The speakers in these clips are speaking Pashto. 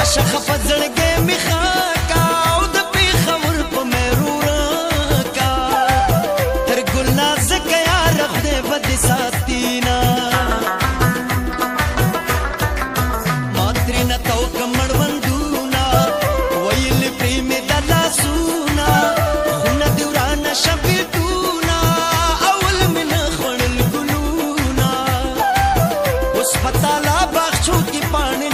شخه پزړګې می خاکا او د پیښور په مېرو کا تر ګلنا زکه یار خدای بد ساتینا ماترینا تو کمړوندونا ویل پریم دلا سونا خون دیورانا شبیتونا اول من خړل ګلونا اوس پتا لا باغچو کی پانی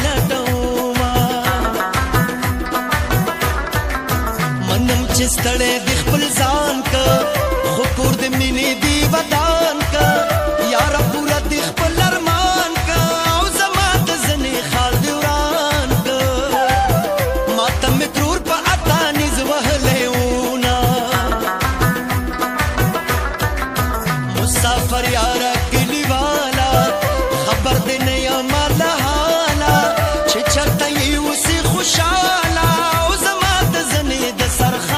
ستړې د خپل ځان کا خو کور د مینې دی ودان کا یار پورا د خپل ارمان کا او زما د زنې خال دی وران کا ماتم ترور په اتا نيز وهلې ونا مسافر یار کلی والا خبر دې نه یم الله حالا چې چرته یې وسی خوشاله او زما د زنې د سرخه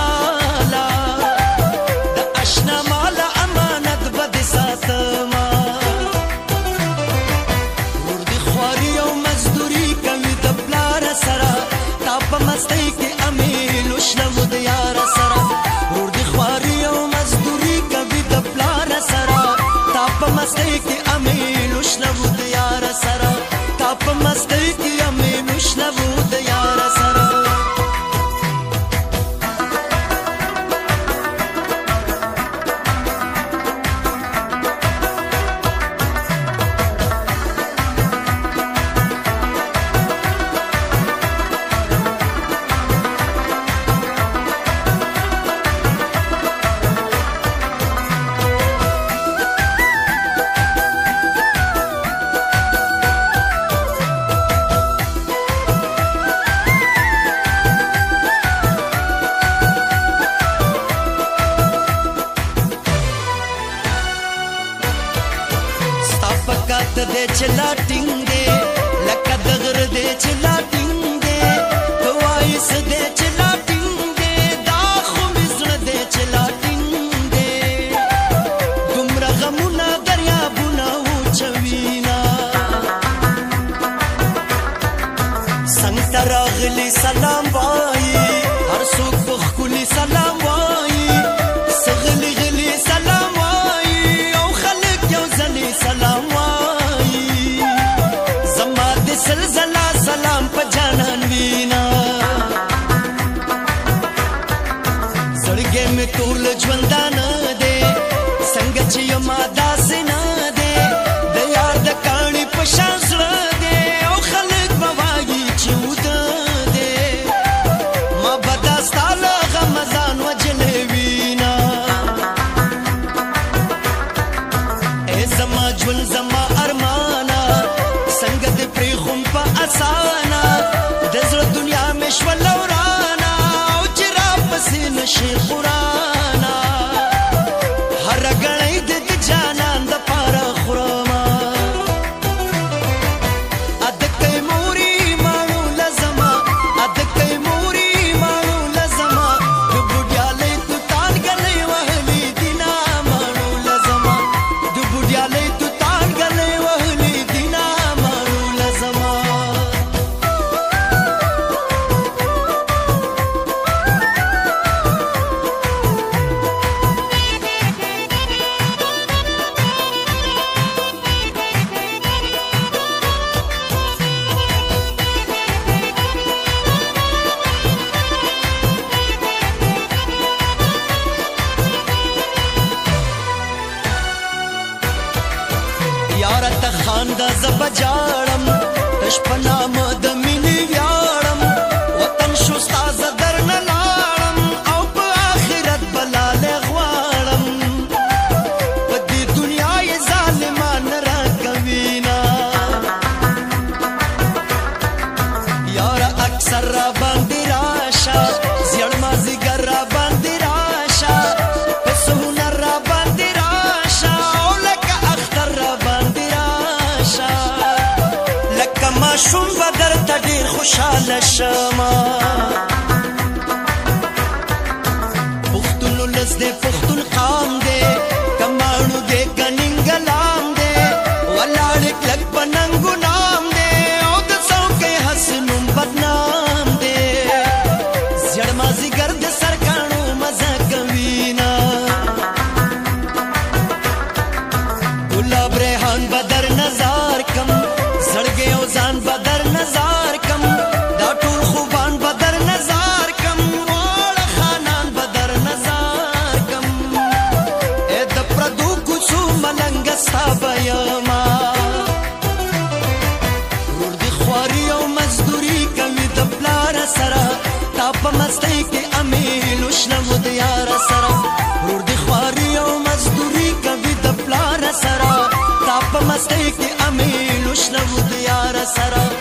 مستی کی امیل وشلو د یار سرا ور دی خواري او مزدوري کوي د پلار سرا تا په مستی کی امیل وشلو د یار سرا تا په مستی کی امیل وشلو د یار سرا دے چلا ٹنگے لکا دغر دے چلا ٹنگے توائس دے چلا ٹنگے داخو مزر دے چلا ٹنگے گمرا غمونا دریا بنا ہو چوینا سنگتا راغلی سلام بائی ہر سوک بخکولی سلام بائی سغلی غلی سلام بائی او خلق یو زلی سلام بائی سلزلا سلام په جانان وینا زړګې مې ټول ژوندان دې څنګه چې یما داس نه دې د یار د کاڼي په شان سره دې او خلک بوایي چې ود دې ما بداستاله غمزان وجلې وینا ای زما ژوند زما ارمانا څنګه دې پریخم په اسانا د زړه دنیا مې شول ورانا او چې را پسې نشي قرانا هر غړې د جانان د پاره خرما ادکې موري مانو لزما ادکې موري مانو لزما د بوډیالې تو تان غلې وهلې دینا مانو لزما د بوډیالې تو تان غلې وهلې دینا یارا ته خاندا زب جاړم تش پنام د مینې ویاړم وطن شو استاد درن لاړم او په آخرت بلال غواړم په دې دنیا یې ظالمان را کوینا یارا اکثر را باندې راشه زیړ مازی ګر را باندې راشه پس هنر را باندې راشه او لکه اختر را باندې راشه لکه ماشوم بدر ته ډیر خوشاله شمه پښتون لز دې پښتون قام دې کمانو دې کننګلام دې ولاړ کلک پننګو نام دې او د څوکې حسنم بدنام مستی کې امین وشنو د یار سره